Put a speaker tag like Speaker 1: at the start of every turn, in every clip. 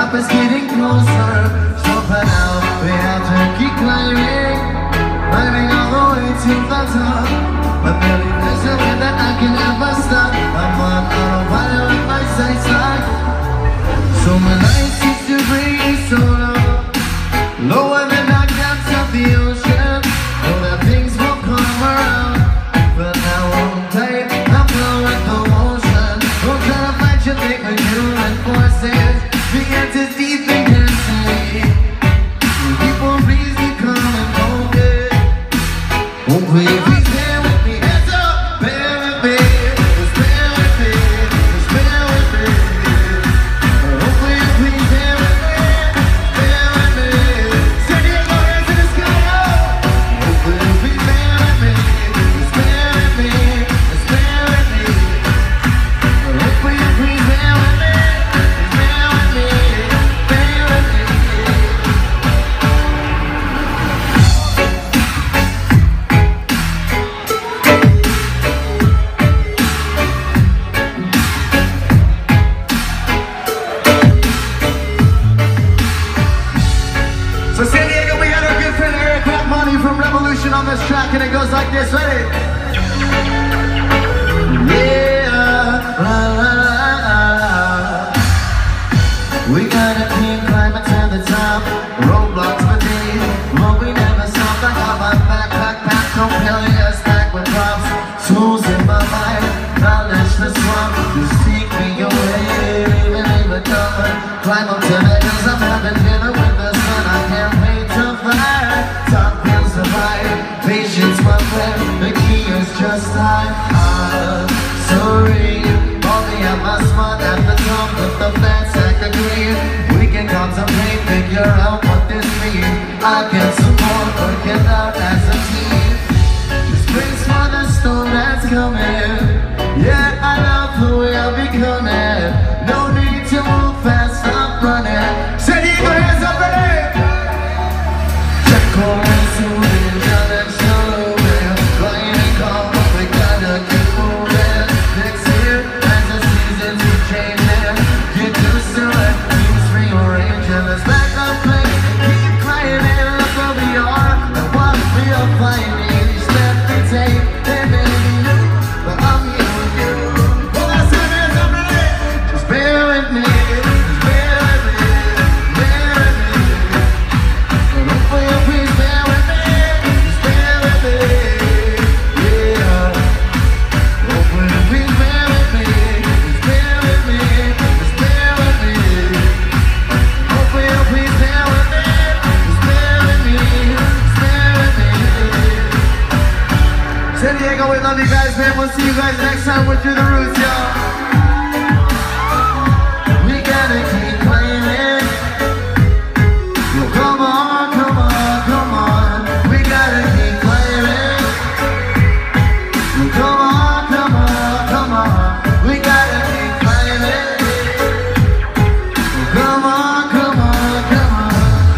Speaker 1: top is getting closer. So for now, we have to keep climbing, climbing all the way to the top. But baby, there's no way that I can ever stop. I'm on autopilot with my sights on. So my life seems to bring me so low, lower than the depths of the ocean. Know that things will come around, but now I'm tight, I'm flow with the motion. Don't try to fight your thing with human forces. The answer's deep and can't see. People please be calm and focus. Oh please bear with me, hands up, bear with me. Just bear with me, just bear with me. Oh please bear with me, bear with me. San Diego, hands in the sky, oh. Oh please bear with me, just bear with me, just bear with me. Oh please bear with me, just bear with me, bear with me. So San Diego, we got our good friend Eric Money from Revolution on this track, and it goes like this, ready? Yeah, la la la la. We gotta keep climbing to the top. Roadblocks for days, but we never stop. I got my backpack packed, compelling a stack with props. Tools in my mind, knowledge to swap. Just take me away, leave it covered. Climb up to the hills, I'm having dinner with the sun. I can't wait to fly. Top feels divide, patience my friend. The key is just time. Sorry, only at my spot at the top with the fat sack of green. We can contemplate, figure out what this means. I can support, working out as a team. Just brace for the storm that's coming. Yeah, I love who we are becoming. No need to move fast, stop running. San Diego, hands up, ready? Check on soothing, challenge shalom. Flying calm, but we gotta keep moving. Next year, as the seasons keep changing, get used to it, things rearrange. And let's back up, play, keep climbing. Look where we are, and what we are finding. Each step we take, they may be new, but I'm here with you. Well, that's it, hands up, ready? Just bear with me, just bear with me, bear with me. And hopefully you'll please bear with me, just bear with me, yeah. Hopefully you'll please bear with me, just bear with me, just bear with me. Hopefully you'll please bear with me, just bear with me, just bear with me. San Diego, we love you guys, man. We'll see you guys next time with Through the Roots, y'all. We gotta keep climbing. Yo, come on, come on, come on. We gotta keep climbing. Yo, come on, come on, come on. We gotta keep climbing. Yo, come on, come on, come on.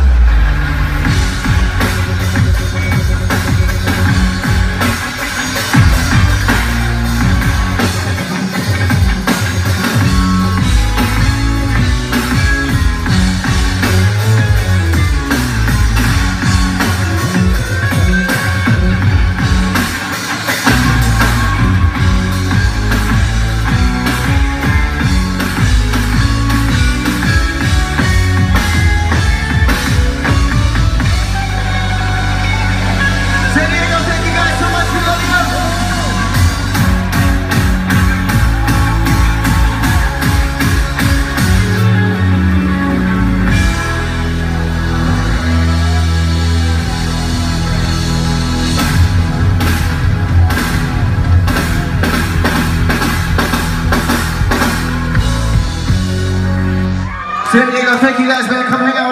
Speaker 1: San Diego, thank you guys so much for loving us. San Diego, thank you guys, man. Come hang out.